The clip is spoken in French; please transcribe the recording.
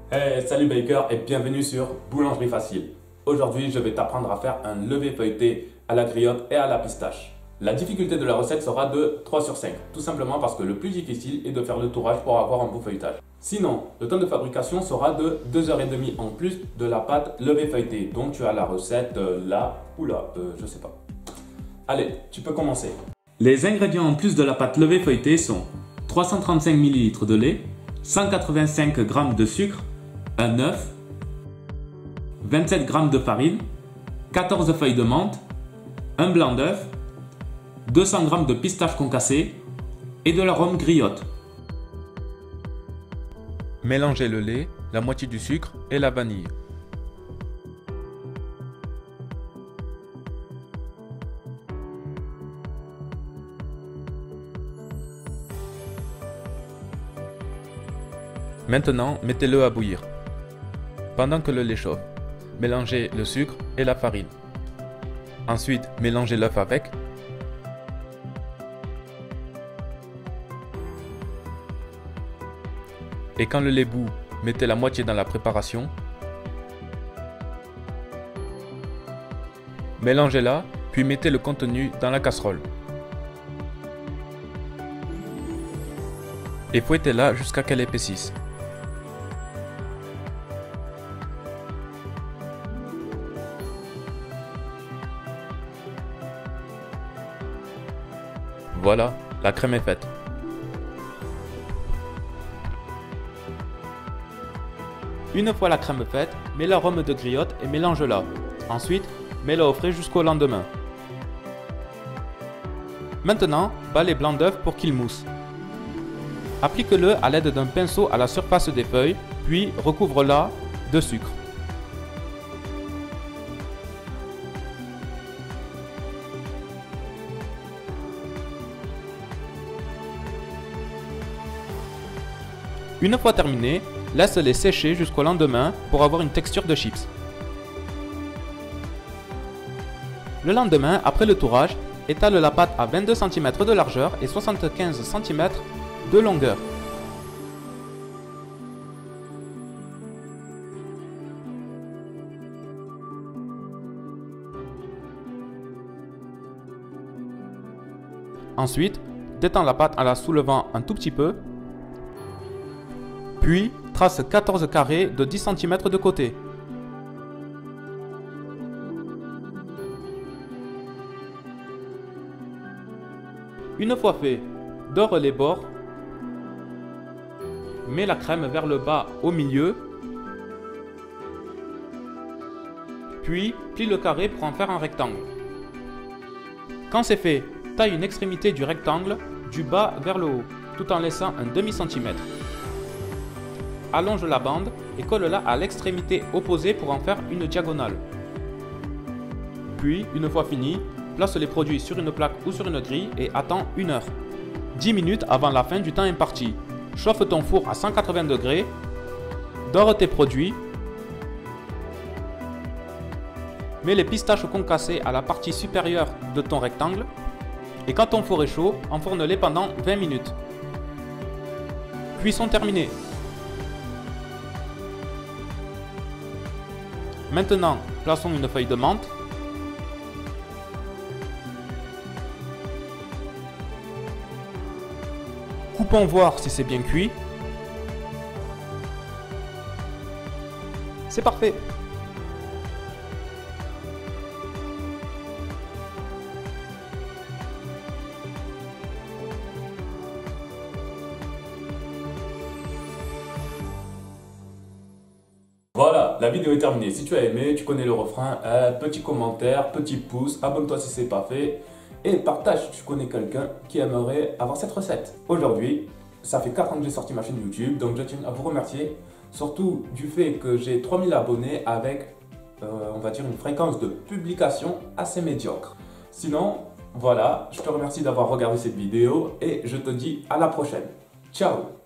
Hey, salut Baker et bienvenue sur Boulangerie Facile. Aujourd'hui, je vais t'apprendre à faire un lever feuilleté à la griotte et à la pistache. La difficulté de la recette sera de 3 sur 5, tout simplement parce que le plus difficile est de faire le tourage pour avoir un beau feuilletage. Sinon, le temps de fabrication sera de 2h30 en plus de la pâte lever feuilleté. Donc tu as la recette là ou là, je sais pas. Allez, tu peux commencer. Les ingrédients en plus de la pâte lever feuilleté sont 335 ml de lait, 185 g de sucre, un œuf, 27 g de farine, 14 feuilles de menthe, un blanc d'œuf, 200 g de pistaches concassées et de l'arôme griotte. Mélangez le lait, la moitié du sucre et la vanille. Maintenant, mettez-le à bouillir. Pendant que le lait chauffe, mélangez le sucre et la farine. Ensuite, mélangez l'œuf avec. Et quand le lait bout, mettez la moitié dans la préparation. Mélangez-la, puis mettez le contenu dans la casserole. Et fouettez-la jusqu'à qu'elle épaississe. Voilà, la crème est faite. Une fois la crème faite, mets l'arôme de griotte et mélange-la. Ensuite, mets-la au frais jusqu'au lendemain. Maintenant, bats les blancs d'œufs pour qu'ils moussent. Applique-le à l'aide d'un pinceau à la surface des feuilles, puis recouvre-la de sucre. Une fois terminé, laisse-les sécher jusqu'au lendemain pour avoir une texture de chips. Le lendemain, après le tourage, étale la pâte à 22 cm de largeur et 75 cm de longueur. Ensuite, détends la pâte en la soulevant un tout petit peu. Puis, trace 14 carrés de 10 cm de côté. Une fois fait, dore les bords. Mets la crème vers le bas au milieu. Puis, plie le carré pour en faire un rectangle. Quand c'est fait, taille une extrémité du rectangle du bas vers le haut, tout en laissant un demi-centimètre. Allonge la bande et colle-la à l'extrémité opposée pour en faire une diagonale. Puis, une fois fini, place les produits sur une plaque ou sur une grille et attends 1 heure. 10 minutes avant la fin du temps imparti. Chauffe ton four à 180 degrés. Dore tes produits. Mets les pistaches concassées à la partie supérieure de ton rectangle. Et quand ton four est chaud, enfourne-les pendant 20 minutes. Cuisson terminée. Maintenant, plaçons une feuille de menthe. Coupons voir si c'est bien cuit. C'est parfait. Voilà, la vidéo est terminée. Si tu as aimé, tu connais le refrain, petit commentaire, petit pouce, abonne-toi si ce n'est pas fait et partage si tu connais quelqu'un qui aimerait avoir cette recette. Aujourd'hui, ça fait 4 ans que j'ai sorti ma chaîne YouTube, donc je tiens à vous remercier, surtout du fait que j'ai 3000 abonnés avec, on va dire, une fréquence de publication assez médiocre. Sinon, voilà, je te remercie d'avoir regardé cette vidéo et je te dis à la prochaine. Ciao!